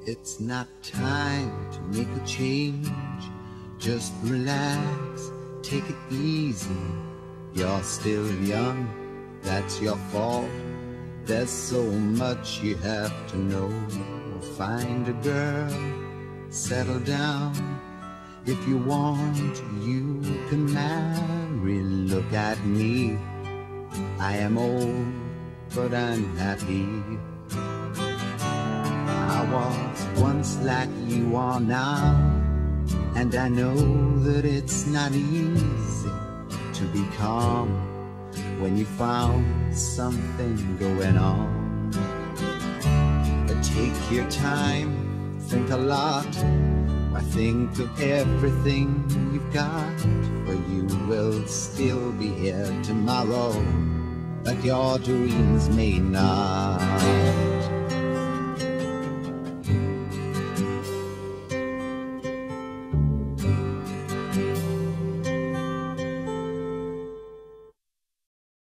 It's not time to make a change. Just relax, take it easy. You're still young, that's your fault. There's so much you have to know. Find a girl, settle down. If you want, you can marry. Look at me, I am old, but I'm happy. I was once like you are now, and I know that it's not easy to be calm when you found something going on. But take your time, think a lot. Why, think of everything you've got, for you will still be here tomorrow, but your dreams may not.